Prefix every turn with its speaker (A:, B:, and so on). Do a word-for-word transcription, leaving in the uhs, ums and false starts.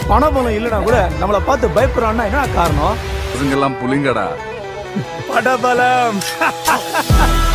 A: பணபலம் இல்லைனா கூட நம்மளை பார்த்து பயப்படுறான்னா என்ன காரணம்?
B: பசங்கெல்லாம் புலிங்கடா.
A: படபலம்